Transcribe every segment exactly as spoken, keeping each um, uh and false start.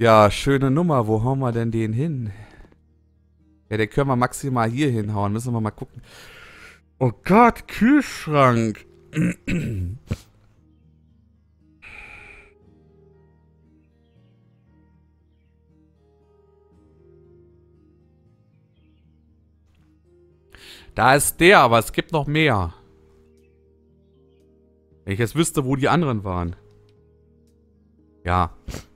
Ja, schöne Nummer. Wo hauen wir denn den hin? Ja, den können wir maximal hier hinhauen. Müssen wir mal gucken. Oh Gott, Kühlschrank. Da ist der, aber es gibt noch mehr. Wenn ich jetzt wüsste, wo die anderen waren. Ja.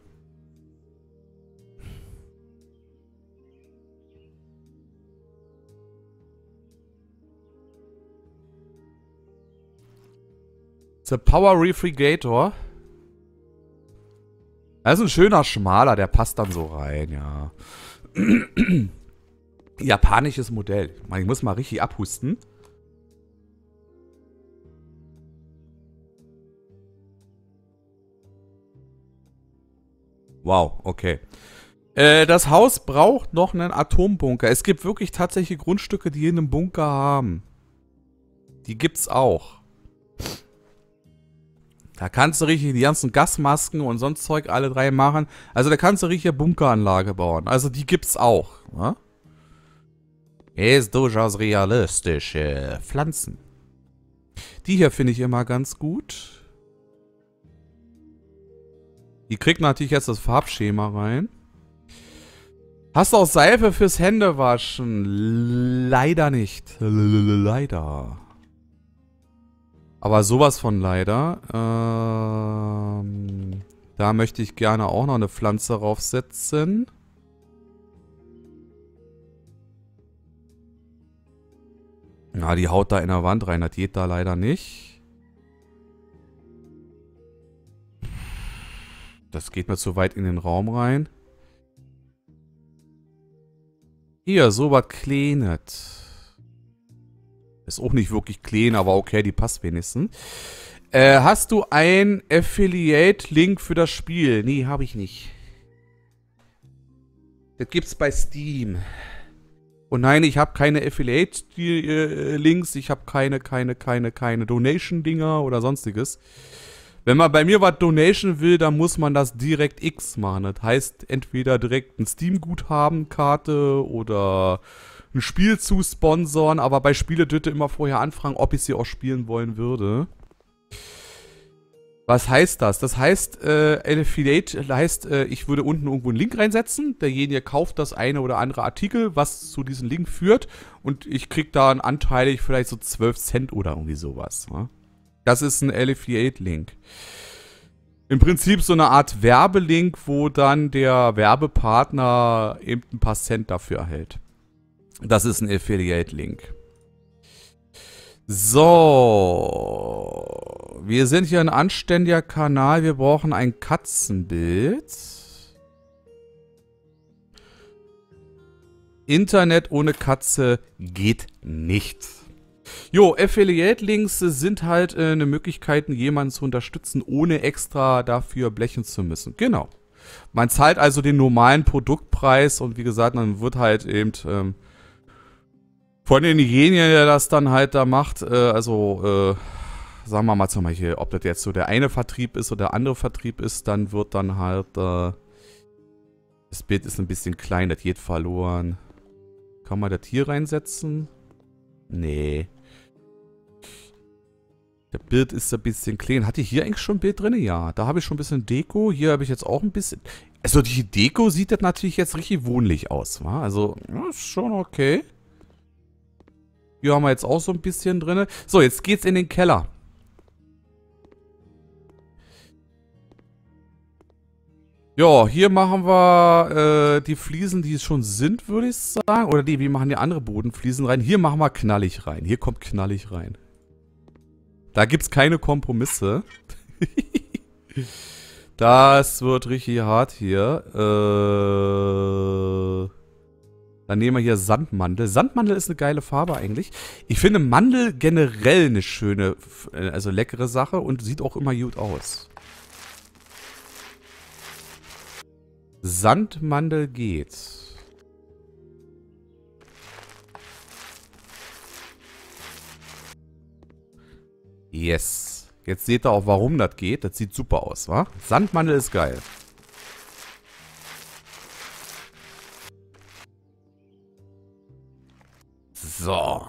The Power Refrigerator. Das ist ein schöner Schmaler, der passt dann so rein, ja. Japanisches Modell. Ich muss mal richtig abhusten. Wow, okay. Äh, das Haus braucht noch einen Atombunker. Es gibt wirklich tatsächlich Grundstücke, die einen Bunker haben. Die gibt's auch. Da kannst du richtig die ganzen Gasmasken und sonst Zeug alle drei machen. Also da kannst du richtig eine Bunkeranlage bauen. Also die gibt's auch. Ne? Ist durchaus realistische Pflanzen. Die hier finde ich immer ganz gut. Die kriegt natürlich jetzt das Farbschema rein. Hast du auch Seife fürs Händewaschen? Leider nicht. Leider. Aber sowas von leider. Ähm, da möchte ich gerne auch noch eine Pflanze raufsetzen. Na, die haut da in der Wand rein. Das geht da leider nicht. Das geht mir zu weit in den Raum rein. Hier, so was Kleines. Ist auch nicht wirklich clean, aber okay, die passt wenigstens. Äh, hast du ein Affiliate-Link für das Spiel? Nee, habe ich nicht. Das gibt's bei Steam. Und nein, ich habe keine Affiliate-Links. Ich habe keine, keine, keine, keine Donation-Dinger oder sonstiges. Wenn man bei mir was Donation will, dann muss man das direkt X machen. Das heißt, entweder direkt ein Steam-Guthaben-Karte oder ein Spiel zu sponsoren, aber bei Spiele dürfte immer vorher anfragen, ob ich sie auch spielen wollen würde. Was heißt das? Das heißt, äh, Affiliate heißt, äh, ich würde unten irgendwo einen Link reinsetzen, derjenige kauft das eine oder andere Artikel, was zu diesem Link führt und ich krieg da einen anteilig vielleicht so zwölf Cent oder irgendwie sowas. Ne? Das ist ein Affiliate-Link. Im Prinzip so eine Art Werbelink, wo dann der Werbepartner eben ein paar Cent dafür erhält. Das ist ein Affiliate-Link. So. Wir sind hier ein anständiger Kanal. Wir brauchen ein Katzenbild. Internet ohne Katze geht nicht. Jo, Affiliate-Links sind halt äh, eine Möglichkeit, jemanden zu unterstützen, ohne extra dafür blechen zu müssen. Genau. Man zahlt also den normalen Produktpreis und wie gesagt, dann wird halt eben ähm, von denjenigen, der das dann halt da macht, äh, also äh, sagen wir mal zum Beispiel, ob das jetzt so der eine Vertrieb ist oder der andere Vertrieb ist, dann wird dann halt, äh, das Bild ist ein bisschen klein, das geht verloren. Kann man das hier reinsetzen? Nee. Das Bild ist ein bisschen klein. Hatte ich hier eigentlich schon ein Bild drin? Ja, da habe ich schon ein bisschen Deko. Hier habe ich jetzt auch ein bisschen... Also die Deko sieht das natürlich jetzt richtig wohnlich aus, wa? Also, ja, ist schon okay. Hier haben wir jetzt auch so ein bisschen drin. So, jetzt geht's in den Keller. Ja, hier machen wir äh, die Fliesen, die es schon sind, würde ich sagen. Oder die, wir machen die andere Bodenfliesen rein. Hier machen wir knallig rein. Hier kommt knallig rein. Da gibt's keine Kompromisse. Das wird richtig hart hier. Äh, dann nehmen wir hier Sandmandel. Sandmandel ist eine geile Farbe eigentlich. Ich finde Mandel generell eine schöne, also leckere Sache und sieht auch immer gut aus. Sandmandel geht. Yes. Jetzt seht ihr auch, warum das geht. Das sieht super aus, wa? Sandmandel ist geil. So.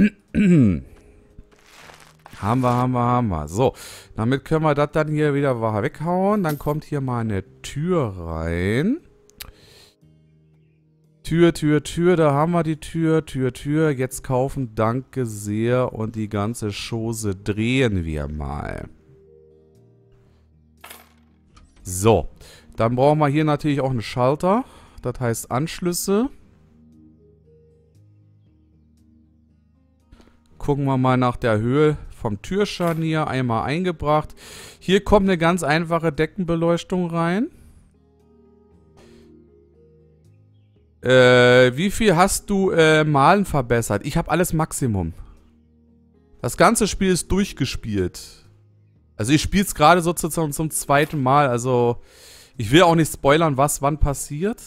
Haben wir, haben wir, haben wir. So, damit können wir das dann hier wieder weghauen. Dann kommt hier mal eine Tür rein. Tür, Tür, Tür, da haben wir die Tür, Tür, Tür. Jetzt kaufen, danke sehr. Und die ganze Chose drehen wir mal. So, dann brauchen wir hier natürlich auch einen Schalter. Das heißt Anschlüsse. Gucken wir mal nach der Höhe vom Türscharnier. Einmal eingebracht. Hier kommt eine ganz einfache Deckenbeleuchtung rein. Äh, wie viel hast du äh, Malen verbessert? Ich habe alles Maximum. Das ganze Spiel ist durchgespielt. Also ich spiele es gerade sozusagen zum zweiten Mal. Also ich will auch nicht spoilern, was wann passiert.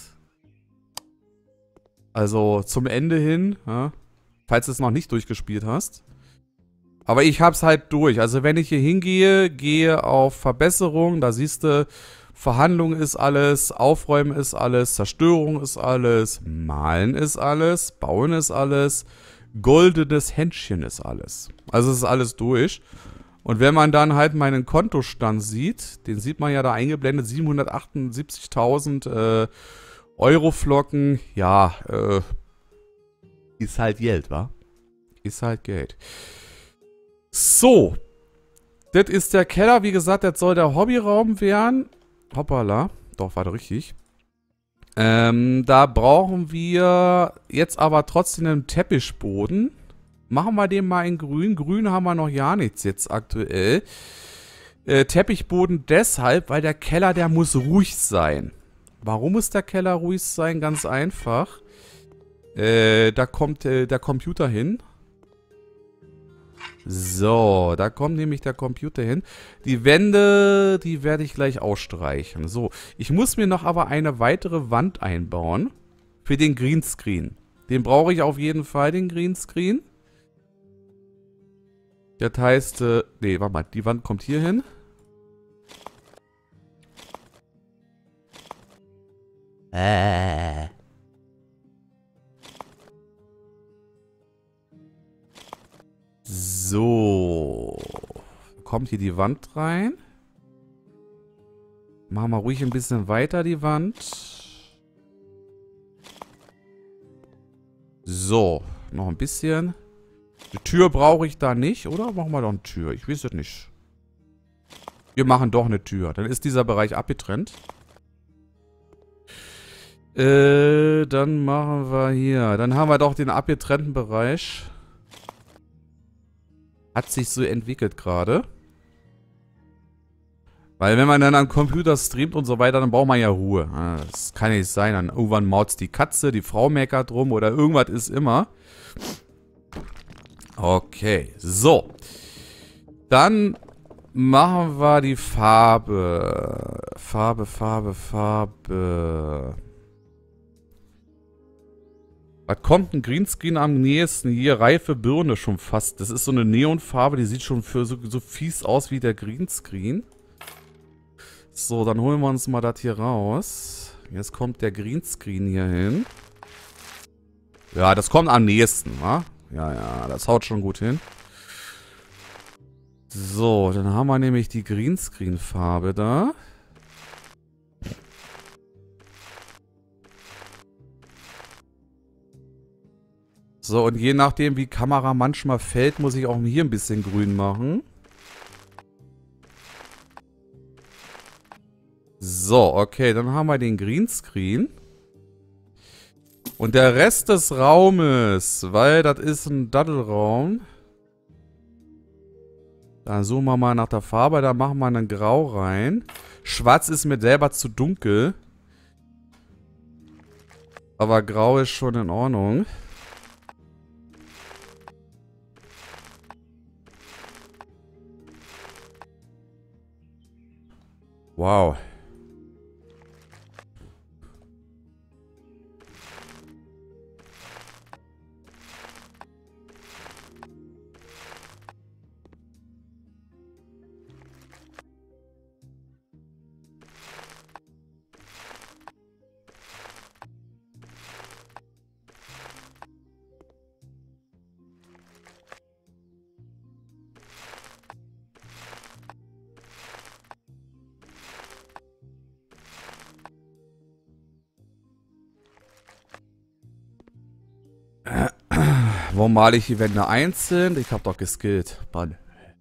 Also zum Ende hin, ja, falls du es noch nicht durchgespielt hast. Aber ich habe es halt durch. Also wenn ich hier hingehe, gehe auf Verbesserung, da siehst du, Verhandlung ist alles, Aufräumen ist alles, Zerstörung ist alles, Malen ist alles, Bauen ist alles, goldenes Händchen ist alles. Also es ist alles durch. Und wenn man dann halt meinen Kontostand sieht, den sieht man ja da eingeblendet, siebenhundertachtundsiebzigtausend äh, Euroflocken, ja, äh, ist halt Geld, wa? Ist halt Geld. So, das ist der Keller, wie gesagt, das soll der Hobbyraum werden. Hoppala, doch, war doch richtig. Ähm, da brauchen wir jetzt aber trotzdem einen Teppichboden. Machen wir den mal in grün. Grün haben wir noch ja nichts jetzt aktuell. Äh, Teppichboden deshalb, weil der Keller, der muss ruhig sein. Warum muss der Keller ruhig sein? Ganz einfach. Äh, da kommt äh, der Computer hin. So, da kommt nämlich der Computer hin. Die Wände, die werde ich gleich ausstreichen. So, ich muss mir noch aber eine weitere Wand einbauen. Für den Greenscreen. Den brauche ich auf jeden Fall, den Greenscreen. Das heißt, äh, nee, warte mal, die Wand kommt hier hin. Äh. So. Kommt hier die Wand rein. Machen wir ruhig ein bisschen weiter die Wand. So. Noch ein bisschen. Eine Tür brauche ich da nicht, oder? Machen wir doch eine Tür. Ich weiß es nicht. Wir machen doch eine Tür. Dann ist dieser Bereich abgetrennt. Äh, dann machen wir hier. Dann haben wir doch den abgetrennten Bereich. Hat sich so entwickelt gerade. Weil wenn man dann am Computer streamt und so weiter, dann braucht man ja Ruhe. Das kann nicht sein. Dann irgendwann maut's die Katze, die Frau meckert rum oder irgendwas ist immer. Okay, so. Dann machen wir die Farbe. Farbe, Farbe, Farbe. Was kommt ein Greenscreen am nächsten? Hier, reife Birne schon fast. Das ist so eine Neonfarbe, die sieht schon für so, so fies aus wie der Greenscreen. So, dann holen wir uns mal das hier raus. Jetzt kommt der Greenscreen hier hin. Ja, das kommt am nächsten, wa? Ja, ja, das haut schon gut hin. So, dann haben wir nämlich die Greenscreen-Farbe da. So, und je nachdem, wie Kamera manchmal fällt, muss ich auch hier ein bisschen grün machen. So, okay, dann haben wir den Greenscreen. Und der Rest des Raumes, weil das ist ein Daddelraum. Dann suchen wir mal nach der Farbe, da machen wir einen Grau rein. Schwarz ist mir selber zu dunkel. Aber Grau ist schon in Ordnung. Wow. Wo male ich die Wände einzeln? Ich habe doch geskillt. Mann.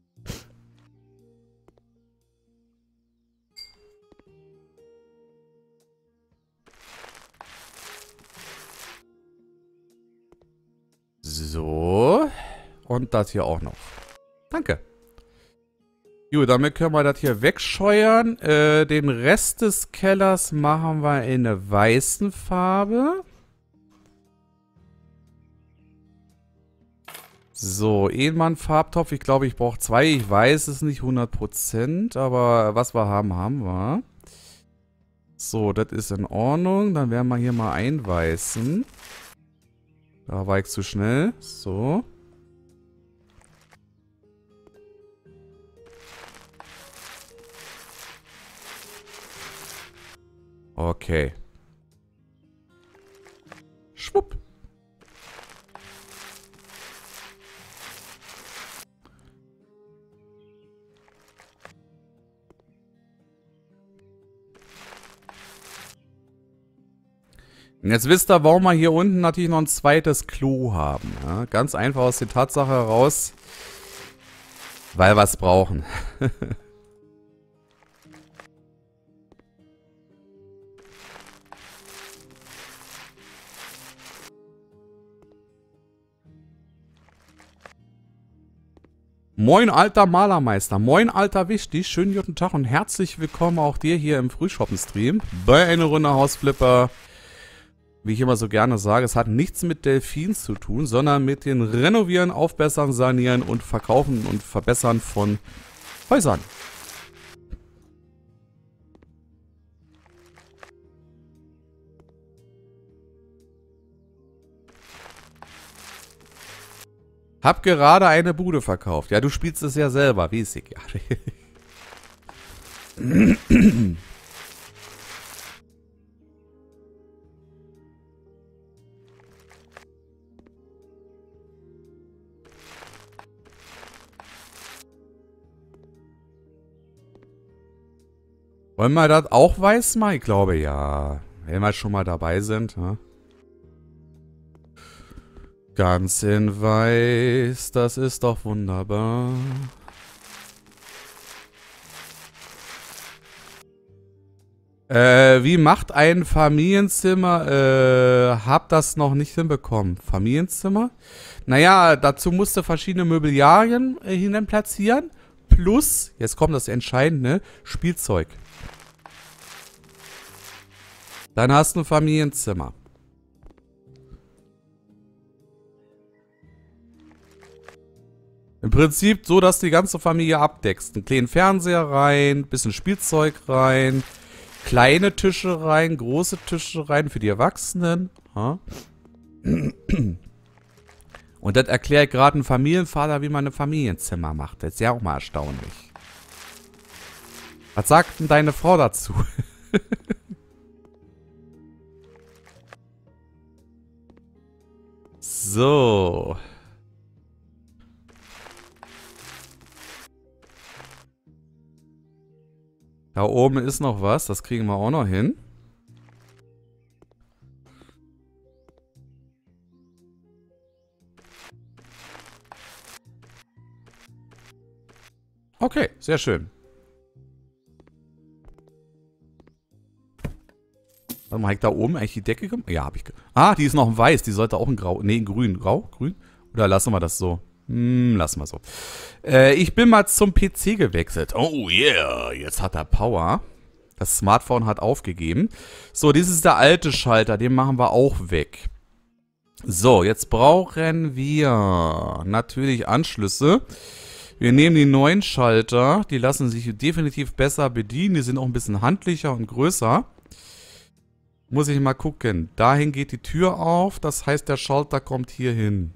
So. Und das hier auch noch. Danke. Gut, damit können wir das hier wegscheuern. Äh, den Rest des Kellers machen wir in einer weißen Farbe. So, Ehenmann-Farbtopf. Ich glaube, ich brauche zwei. Ich weiß es nicht hundert Prozent. Aber was wir haben, haben wir. So, das ist in Ordnung. Dann werden wir hier mal einweißen. Da war ich zu schnell. So. Okay. Schwupp. Und jetzt wisst ihr, warum wir hier unten natürlich noch ein zweites Klo haben. Ja, ganz einfach aus der Tatsache heraus, weil wir es brauchen. Moin, alter Malermeister. Moin, alter Wichtig. Schönen guten Tag und herzlich willkommen auch dir hier im Frühschoppen-Stream bei einer Runde Hausflipper. Wie ich immer so gerne sage, es hat nichts mit Delfinen zu tun, sondern mit dem Renovieren, Aufbessern, Sanieren und Verkaufen und Verbessern von Häusern. Hab gerade eine Bude verkauft. Ja, du spielst es ja selber, wie ist ich. Ja. Wollen wir das auch weiß machen? Ich glaube ja. Wenn wir schon mal dabei sind. Ja. Ganz in weiß, das ist doch wunderbar. Äh, wie macht ein Familienzimmer? Äh, hab das noch nicht hinbekommen. Familienzimmer? Naja, dazu musste verschiedene Möbelien äh, hinein platzieren. Plus, jetzt kommt das Entscheidende, Spielzeug. Dann hast du ein Familienzimmer. Im Prinzip so, dass du die ganze Familie abdeckst. Einen kleinen Fernseher rein, bisschen Spielzeug rein, kleine Tische rein, große Tische rein für die Erwachsenen. Ha? Und das erklärt gerade ein Familienvater, wie man ein Familienzimmer macht. Das ist ja auch mal erstaunlich. Was sagt denn deine Frau dazu? So. Da oben ist noch was. Das kriegen wir auch noch hin. Okay, sehr schön. Warte mal, hab ich da oben eigentlich die Decke gemacht? Ja, hab ich. Ah, die ist noch weiß. Die sollte auch in grau. Nee, in grün. Grau? Grün? Oder lassen wir das so? Hm, lassen wir so. Äh, ich bin mal zum P C gewechselt. Oh yeah, jetzt hat er Power. Das Smartphone hat aufgegeben. So, das ist der alte Schalter. Den machen wir auch weg. So, jetzt brauchen wir natürlich Anschlüsse. Wir nehmen die neuen Schalter. Die lassen sich definitiv besser bedienen. Die sind auch ein bisschen handlicher und größer. Muss ich mal gucken. Dahin geht die Tür auf. Das heißt, der Schalter kommt hier hin.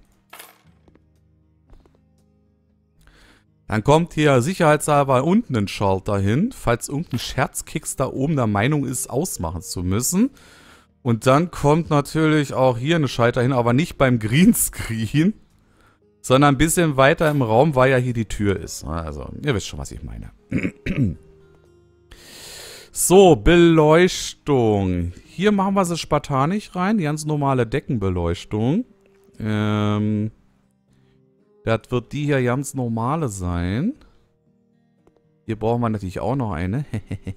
Dann kommt hier sicherheitshalber unten ein Schalter hin. Falls irgendein Scherzkeks da oben der Meinung ist, ausmachen zu müssen. Und dann kommt natürlich auch hier ein Schalter hin. Aber nicht beim Greenscreen. Sondern ein bisschen weiter im Raum, weil ja hier die Tür ist. Also, ihr wisst schon, was ich meine. So, Beleuchtung. Hier machen wir sie spartanisch rein. Die ganz normale Deckenbeleuchtung. Ähm, Das wird die hier ganz normale sein. Hier brauchen wir natürlich auch noch eine.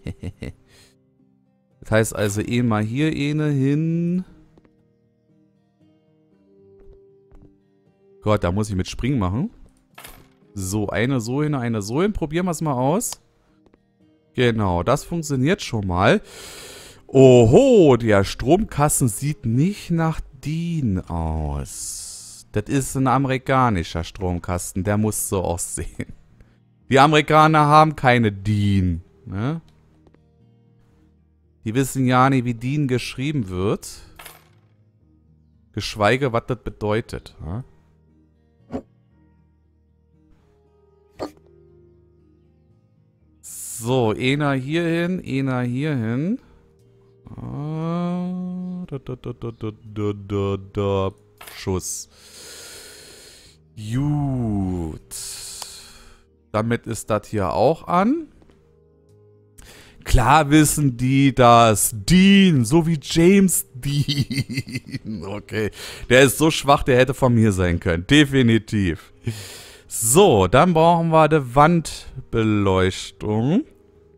Das heißt also eh mal hier eine hin. Gott, da muss ich mit Springen machen. So, eine so hin, eine so hin. Probieren wir es mal aus. Genau, das funktioniert schon mal. Oho, der Stromkasten sieht nicht nach DIN aus. Das ist ein amerikanischer Stromkasten, der muss so aussehen. Die Amerikaner haben keine DIN, ne? Die wissen ja nicht, wie DIN geschrieben wird. Geschweige, was das bedeutet, ne? So, einer hier hin, einer hier hin. Ah, da, da, da, da, da, da, da, da. Schuss. Gut. Damit ist das hier auch an. Klar wissen die, dass Dean, so wie James Dean. Okay. Der ist so schwach, der hätte von mir sein können. Definitiv. So, dann brauchen wir eine Wandbeleuchtung.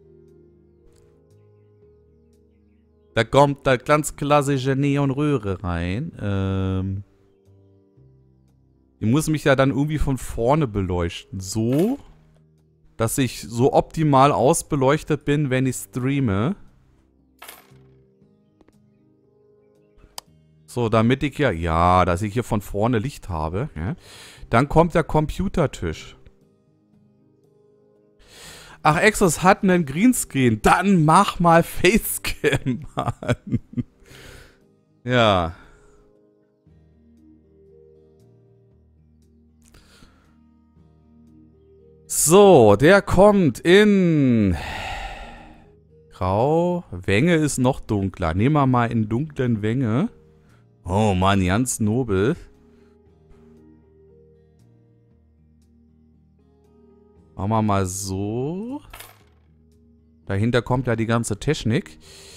Da kommt da ganz klassische Neonröhre rein. Ähm, die muss mich ja dann irgendwie von vorne beleuchten. So, dass ich so optimal ausbeleuchtet bin, wenn ich streame. So, damit ich ja, ja, dass ich hier von vorne Licht habe. Ja. Dann kommt der Computertisch. Ach, Exos hat einen Greenscreen. Dann mach mal Facecam an. Ja. So, der kommt in Grau. Wänge ist noch dunkler. Nehmen wir mal in dunklen Wänge. Oh Mann, ganz nobel. Machen wir mal so. Dahinter kommt ja die ganze Technik.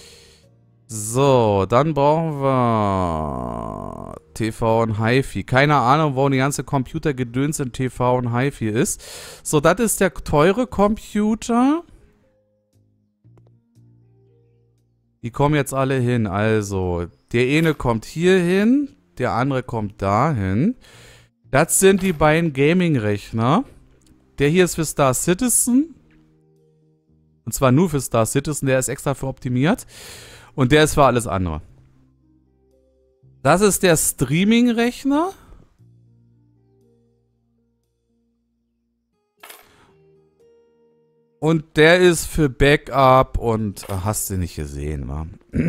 So, dann brauchen wir T V und HiFi. Keine Ahnung, wo die ganze Computergedöns in T V und HiFi ist. So, das ist der teure Computer. Die kommen jetzt alle hin. Also, der eine kommt hier hin, der andere kommt dahin. Das sind die beiden Gaming-Rechner. Der hier ist für Star Citizen. Und zwar nur für Star Citizen. Der ist extra für optimiert. Und der ist für alles andere. Das ist der Streaming-Rechner. Und der ist für Backup und hast du nicht gesehen, wa?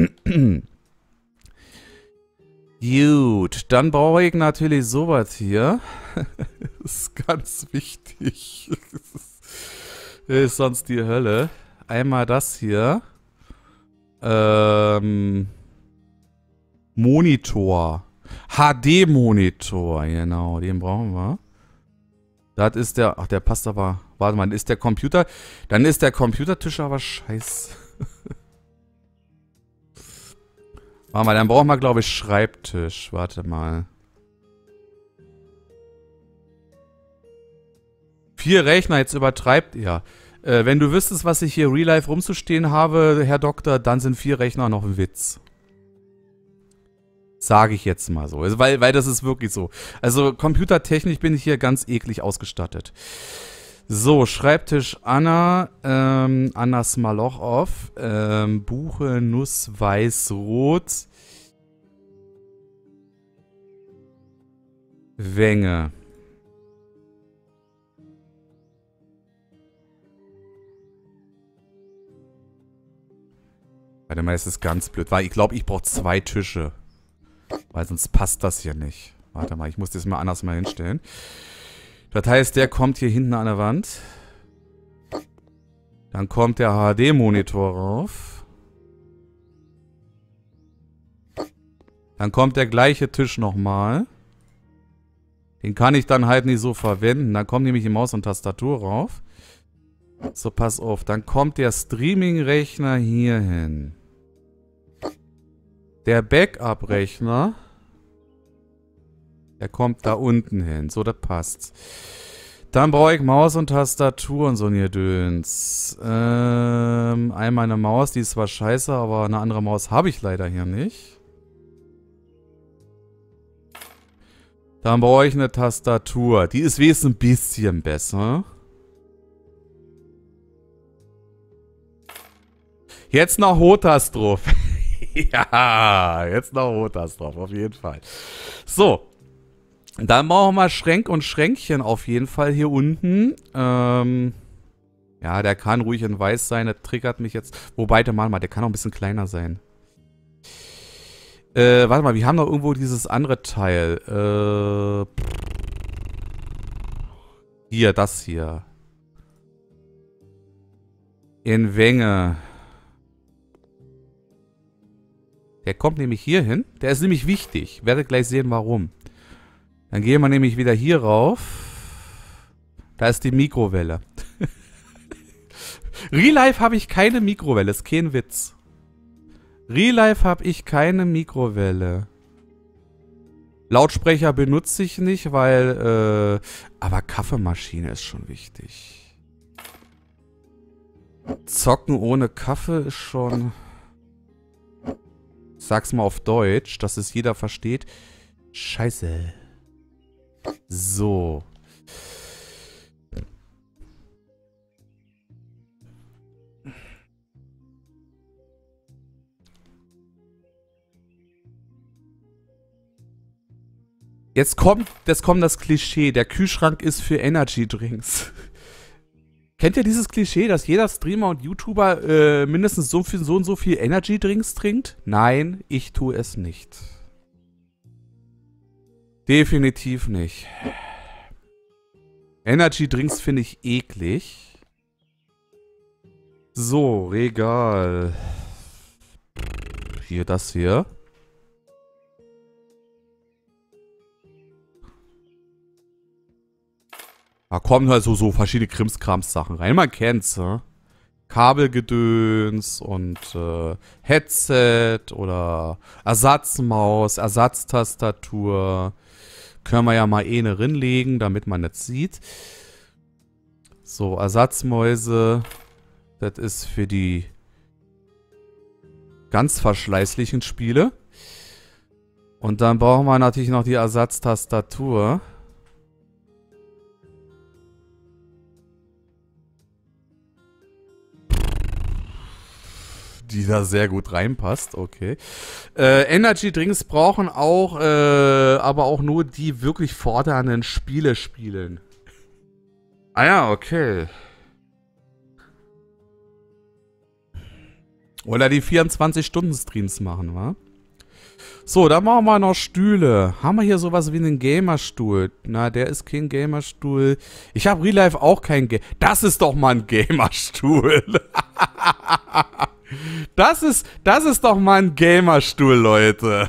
Gut, dann brauche ich natürlich sowas hier. Das ist ganz wichtig. Das ist sonst die Hölle. Einmal das hier. Ähm, Monitor. H D-Monitor, genau, den brauchen wir. Das ist der, ach, der passt aber, warte mal, ist der Computer, dann ist der Computertisch aber scheiße. Warte mal, dann brauchen wir, glaube ich, Schreibtisch. Warte mal. Vier Rechner, jetzt übertreibt ihr. Äh, wenn du wüsstest, was ich hier real life rumzustehen habe, Herr Doktor, dann sind vier Rechner noch ein Witz. Sage ich jetzt mal so. Also, weil, weil das ist wirklich so. Also computertechnisch bin ich hier ganz eklig ausgestattet. So, Schreibtisch Anna, ähm, Anna Smalochow, ähm, Buche, Nuss, Weiß, Rot. Wänge. Warte mal, es ist ganz blöd, weil ich glaube, ich brauche zwei Tische. Weil sonst passt das hier nicht. Warte mal, ich muss das mal anders mal hinstellen. Das heißt, der kommt hier hinten an der Wand. Dann kommt der H D-Monitor rauf. Dann kommt der gleiche Tisch nochmal. Den kann ich dann halt nicht so verwenden. Dann kommt nämlich die Maus und Tastatur rauf. So, pass auf. Dann kommt der Streaming-Rechner hier hin. Der Backup-Rechner. Der kommt da unten hin. So, das passt. Dann brauche ich Maus und Tastatur und so ein Gedöns. Ähm, einmal eine Maus, die ist zwar scheiße, aber eine andere Maus habe ich leider hier nicht. Dann brauche ich eine Tastatur. Die ist wenigstens ein bisschen besser. Jetzt noch Hotas drauf. Ja, jetzt noch Hotas drauf, auf jeden Fall. So. Dann brauchen wir Schränk und Schränkchen auf jeden Fall hier unten. Ähm, ja, der kann ruhig in weiß sein. Das triggert mich jetzt. Wobei, der mal, der kann auch ein bisschen kleiner sein. Äh, warte mal, wir haben doch irgendwo dieses andere Teil. Äh, hier, das hier. In Wänge. Der kommt nämlich hier hin. Der ist nämlich wichtig. Werdet gleich sehen, warum. Dann gehen wir nämlich wieder hier rauf. Da ist die Mikrowelle. Real Life habe ich keine Mikrowelle. Ist kein Witz. Real Life habe ich keine Mikrowelle. Lautsprecher benutze ich nicht, weil... Äh, aber Kaffeemaschine ist schon wichtig. Zocken ohne Kaffee ist schon... Sag's mal auf Deutsch, dass es jeder versteht. Scheiße. So. Jetzt kommt, jetzt kommt das Klischee. Der Kühlschrank ist für Energy Drinks. Kennt ihr dieses Klischee, dass jeder Streamer und YouTuber äh, mindestens so, viel, so und so viel Energy Drinks trinkt? Nein, ich tue es nicht. Definitiv nicht. Energy Drinks finde ich eklig. So, Regal. Hier, das hier. Da kommen halt so, so verschiedene Krimskrams-Sachen rein. Man kennt's, ne? Kabelgedöns und äh, Headset oder Ersatzmaus, Ersatztastatur. Können wir ja mal eine rinlegen, damit man das sieht. So, Ersatzmäuse. Das ist für die ganz verschleißlichen Spiele. Und dann brauchen wir natürlich noch die Ersatztastatur. Die da sehr gut reinpasst, okay. Äh, Energy Drinks brauchen auch, äh, aber auch nur die wirklich fordernden Spiele spielen. Ah ja, okay. Oder die vierundzwanzig-Stunden-Streams machen, wa? So, dann machen wir noch Stühle. Haben wir hier sowas wie einen Gamerstuhl? Na, der ist kein Gamerstuhl. Ich habe Real Life auch kein Gamer... Das ist doch mal ein Gamerstuhl. Das ist, das ist doch mal ein Gamerstuhl, Leute.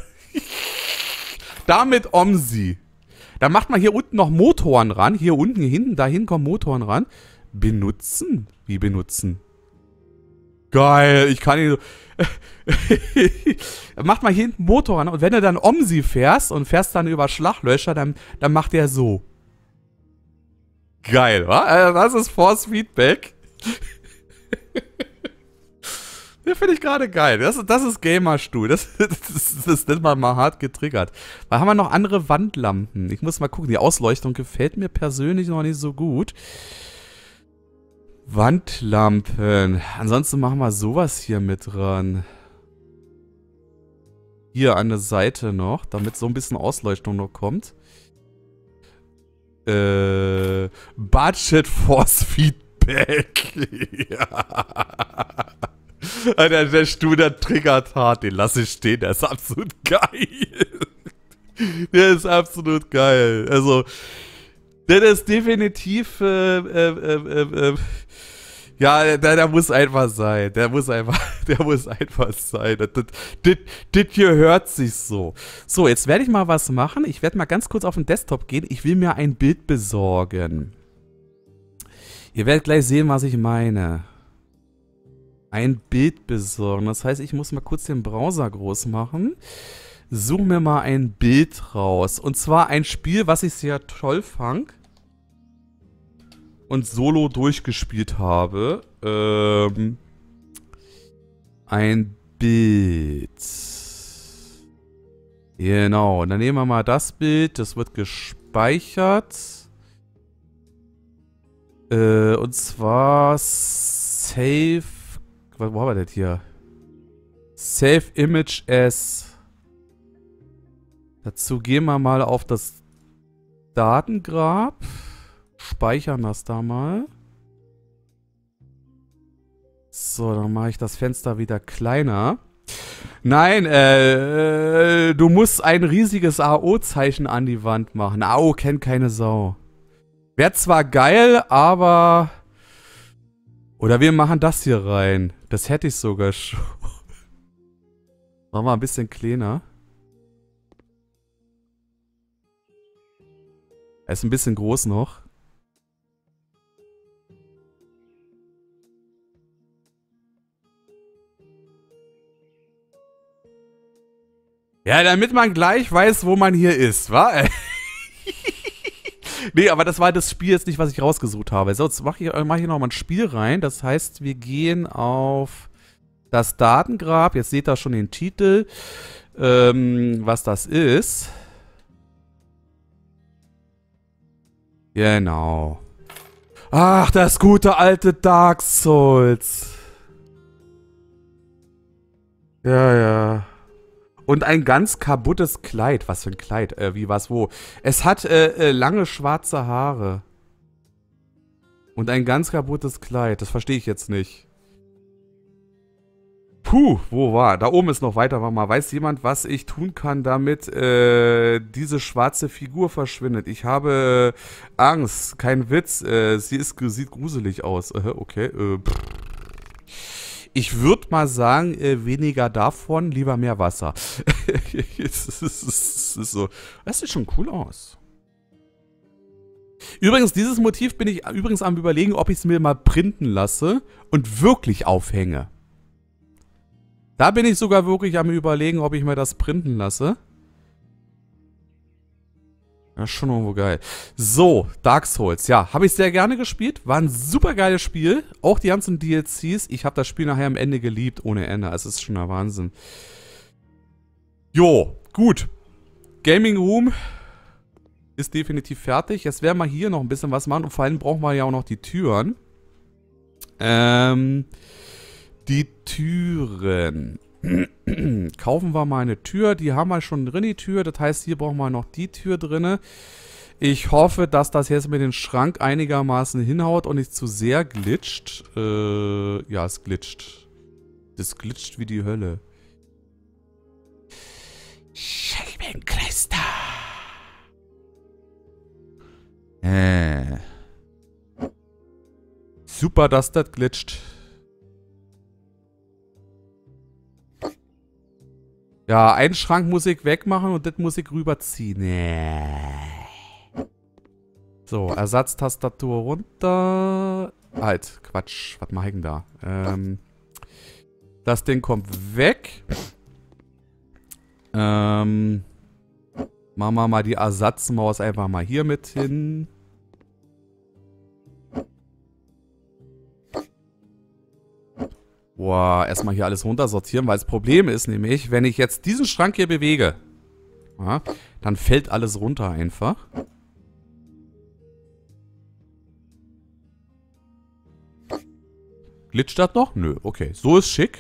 Damit Omsi. Da macht man hier unten noch Motoren ran. Hier unten, hier hinten, da hinten kommen Motoren ran. Benutzen? Wie benutzen? Geil, ich kann ihn so... Macht mal hier hinten Motor ran. Und wenn du dann Omsi fährst und fährst dann über Schlaglöcher, dann, dann macht der so. Geil, wa? Also das ist Force Feedback. Den finde ich gerade geil. Das, das ist Gamerstuhl. Das, das, das nennt man mal hart getriggert. Da haben wir noch andere Wandlampen. Ich muss mal gucken. Die Ausleuchtung gefällt mir persönlich noch nicht so gut. Wandlampen. Ansonsten machen wir sowas hier mit dran. Hier an der Seite noch, damit so ein bisschen Ausleuchtung noch kommt. Äh, Budget Force Feedback. Ja. Der, der Stuhl, der triggert hart. Den lasse ich stehen. Der ist absolut geil. Der ist absolut geil. Also, der ist definitiv, äh, äh, äh, äh, ja, der, der muss einfach sein. Der muss einfach, der muss einfach sein. Das, das, das, das hier hört sich so. So, jetzt werde ich mal was machen. Ich werde mal ganz kurz auf den Desktop gehen. Ich will mir ein Bild besorgen. Ihr werdet gleich sehen, was ich meine. Ein Bild besorgen. Das heißt, ich muss mal kurz den Browser groß machen. suche mir mal ein Bild raus. Und zwar ein Spiel, was ich sehr toll fand. Und solo durchgespielt habe. Ähm, ein Bild. Genau, und dann nehmen wir mal das Bild. Das wird gespeichert. Äh, und zwar Save. Wo haben wir das hier? Save Image as. Dazu gehen wir mal auf das Datengrab. Speichern das da mal. So, dann mache ich das Fenster wieder kleiner. Nein, äh, du musst ein riesiges A O-Zeichen an die Wand machen. A O kennt keine Sau. Wäre zwar geil, aber... Oder wir machen das hier rein. Das hätte ich sogar schon. Machen wir ein bisschen kleiner. Er ist ein bisschen groß noch. Ja, damit man gleich weiß, wo man hier ist, wa? Nee, aber das war das Spiel jetzt nicht, was ich rausgesucht habe. So, jetzt mache ich, mach ich nochmal ein Spiel rein. Das heißt, wir gehen auf das Datengrab. Jetzt seht ihr schon den Titel, ähm, was das ist. Genau. Ach, das gute alte Dark Souls. Ja, ja. Und ein ganz kaputtes Kleid. Was für ein Kleid? Äh, wie, was, wo? Es hat äh, äh, lange schwarze Haare. Und ein ganz kaputtes Kleid. Das verstehe ich jetzt nicht. Puh, wo war? Da oben ist noch weiter. Warte mal. Weiß jemand, was ich tun kann, damit äh, diese schwarze Figur verschwindet? Ich habe äh, Angst. Kein Witz. Äh, sie ist, sieht gruselig aus. Äh, okay. Äh, Ich würde mal sagen, äh, weniger davon, lieber mehr Wasser. das, ist, das, ist so. Das sieht schon cool aus. Übrigens, dieses Motiv bin ich übrigens am Überlegen, ob ich es mir mal printen lasse und wirklich aufhänge. Da bin ich sogar wirklich am Überlegen, ob ich mir das printen lasse. Das ist schon irgendwo geil. So, Dark Souls. Ja, habe ich sehr gerne gespielt. War ein super geiles Spiel. Auch die ganzen D L Cs. Ich habe das Spiel nachher am Ende geliebt, ohne Ende. Es ist schon der Wahnsinn. Jo, gut. Gaming Room ist definitiv fertig. Jetzt werden wir hier noch ein bisschen was machen. Und vor allem brauchen wir ja auch noch die Türen. Ähm, die Türen. Kaufen wir mal eine Tür. Die haben wir schon drin, die Tür. Das heißt, hier brauchen wir noch die Tür drin. Ich hoffe, dass das jetzt mit dem Schrank einigermaßen hinhaut und nicht zu sehr glitscht. Äh, ja, es glitscht. Das glitscht wie die Hölle. Schelbenkleister. Äh. Super, dass das glitscht. Ja, einen Schrank muss ich wegmachen und das muss ich rüberziehen. Nee. So, Ersatztastatur runter. Halt, Quatsch. Was mache ich denn da? Ähm, das Ding kommt weg. Ähm, machen wir mal die Ersatzmaus einfach mal hier mit hin. Boah, erstmal hier alles runtersortieren, weil das Problem ist nämlich, wenn ich jetzt diesen Schrank hier bewege, ja, dann fällt alles runter einfach. Glitscht das noch? Nö, okay. So ist schick.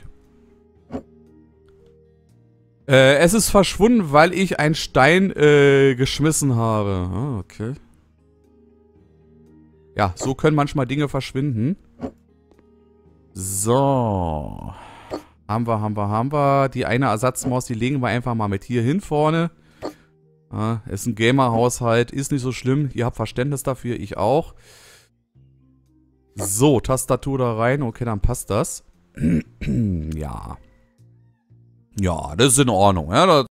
Äh, es ist verschwunden, weil ich einen Stein äh, geschmissen habe. Ah, okay. Ja, so können manchmal Dinge verschwinden. So. Haben wir, haben wir, haben wir. Die eine Ersatzmaus, die legen wir einfach mal mit hier hin vorne. Ja, ist ein Gamer-Haushalt, ist nicht so schlimm. Ihr habt Verständnis dafür, ich auch. So, Tastatur da rein. Okay, dann passt das. Ja. Ja, das ist in Ordnung. Ja, das